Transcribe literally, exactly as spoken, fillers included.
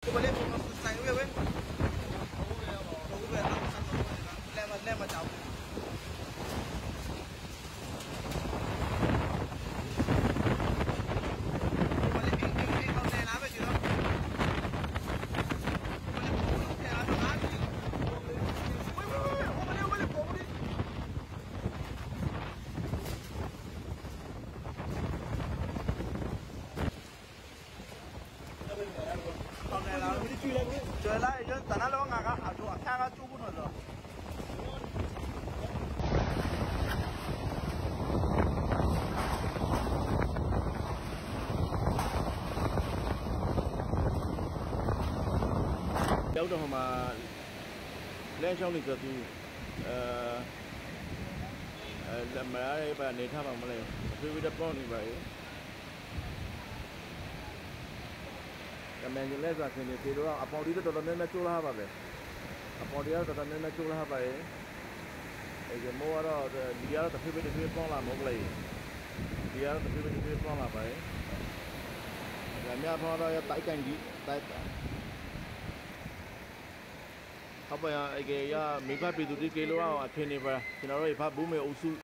我来我们三个月喂，五个月吧，五个月，三个月了，来嘛来嘛家伙。这来人在那老俺个下住，看个住不着了。 ရောက်တော့ဟိုမှာလမ်းလျှောက်နေကြသူအဲအဲလက်မရတဲ့ပါနေထားပါမလဲဖေးဖေးတော့ပေါ့နေပါရဲ့ကမန်ဂျလက်စာခင်းနေသေးတော့အပေါင်ဒီတော့တော်တော်များများကျိုးလာပါပဲအပေါင်ဒီကတော့တော်တော်များများကျိုးလာပါရဲ့အဲမောကတော့ဒီကတော့တဖေးဖေးတဖေးပေါ့လာမဟုတ်လေဒီကတော့တဖေးဖေးတဖေးပေါ့လာပါရဲ့ဒါများဖောတော့တိုက်ကန်ကြီးတိုက်ဟုတ်ပါရဲ့အဲကရမိဘပြည်သူတွေကေလို့အောင်အထင်နေပါကျွန်တော်တို့ဖတ်ဘူးမေအုပ်စု